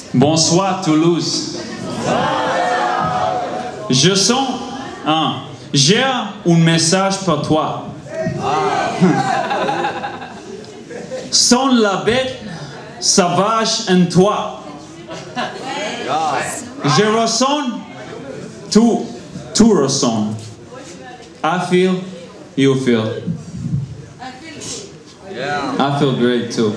Bonsoir Toulouse. Je sens, j'ai un message pour toi. Sens la bête sauvage en toi. Je ressens, tu ressens. I feel, you feel. I feel great too.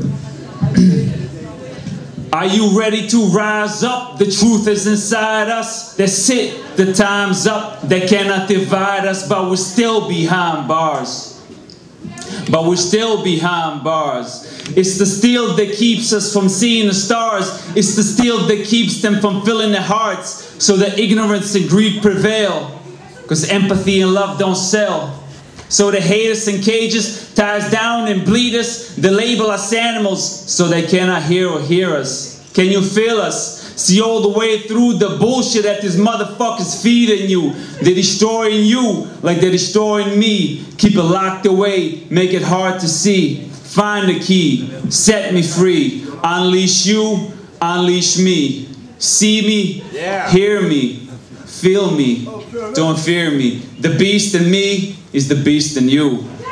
Are you ready to rise up? The truth is inside us. That's it, the time's up. They cannot divide us, but we're still behind bars. But we're still behind bars. It's the steel that keeps us from seeing the stars. It's the steel that keeps them from filling their hearts, so that ignorance and greed prevail. Because empathy and love don't sell. So they hate us in cages, tie us down and bleed us. They label us animals so they cannot hear or hear us. Can you feel us? See all the way through the bullshit that these motherfuckers feeding you. They're destroying you like they're destroying me. Keep it locked away, make it hard to see. Find the key, set me free. Unleash you, unleash me. See me, hear me, feel me, don't fear me. The beast in me is the beast in you.